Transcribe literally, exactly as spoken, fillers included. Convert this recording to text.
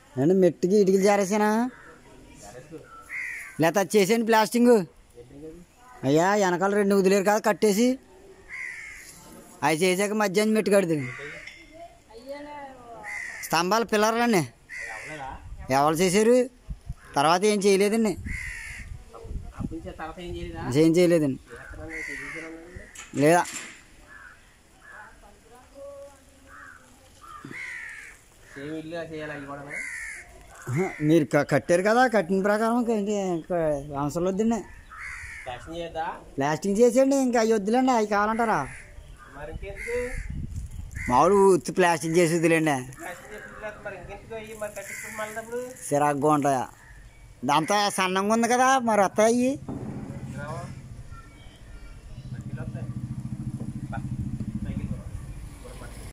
నేను మెట్టుకి ఇటుకలు జారేసానా లేకపోతే అది చేసేయండి ప్లాస్టింగ్ అయ్యా వెనకాల రెండు వదిలేరు కదా కట్టేసి అవి చేసాక మధ్యాహ్నం మెట్టు కడుతుంది స్తంభాలు పిల్లర్లండి ఎవరు చేశారు తర్వాత ఏం చేయలేదండి ఏం చేయలేదండి లేదా మీరు కట్టారు కదా కట్టిన ప్రకారం అవసరం వద్దండి ప్లాస్టింగ్ చేసేయండి ఇంకా అవి వద్దులేండి అవి కావాలంటారా మామూలు ఉత్తి ప్లాస్టింగ్ చేసి వద్దులేండి సిరాగ్గా ఉంటాయా దాంతో సన్నంగా ఉంది కదా మరి వస్తాయి